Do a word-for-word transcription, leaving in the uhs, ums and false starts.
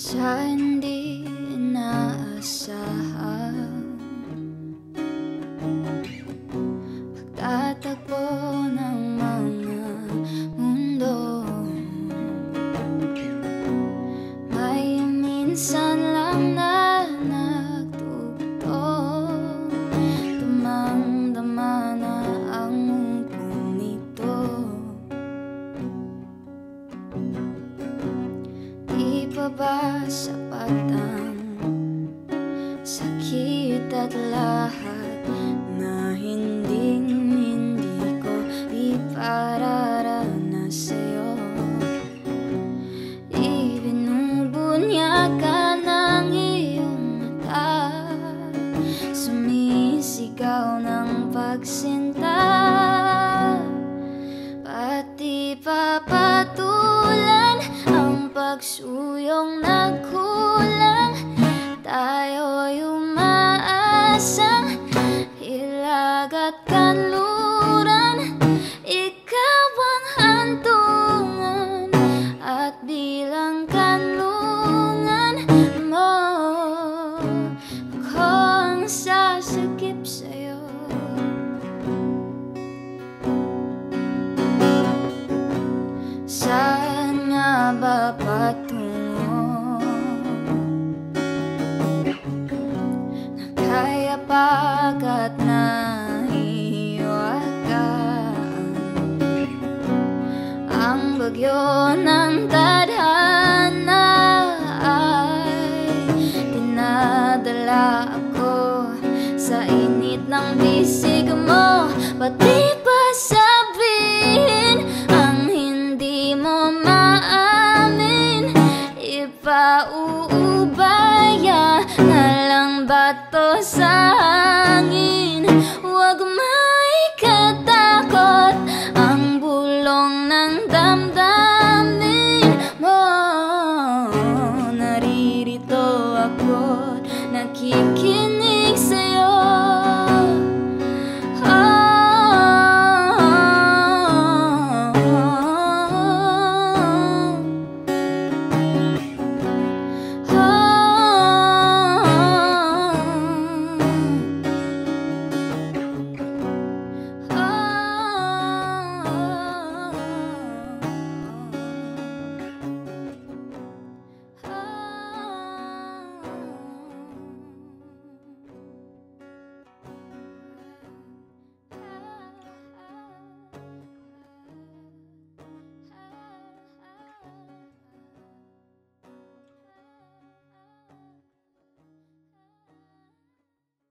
Sa hindi inaasahan, pagtatagpo ng mga mundo, may minsan lang na nagtugtong, damang-dama na ang mundo nito. Di pa ba sapat ang sakit at lahat na hinding-hindi ko ipararanas sa'yo? Ibinubunyagan ng iyong mata, sumisigaw ng pagsinta, pati papatulan ang pagsuyong nagkulang. Tayo'y umaasang hilag at kanluran, ikaw ang hantungan at bilang kanlungan mo, ako ang sasakip sa'yo. Saan nga ba patungo? Nagkayapag at nahiwagaan ang bagyo ng tadhana ay dinadala ako sa init ng bisig mo. Pati pa sabihin ang hindi mo maamin, ipauubaya na lang bato sa hangin. Huwag maikatakot ang bulong ng damdamin mo. Naririto ako't nakikinig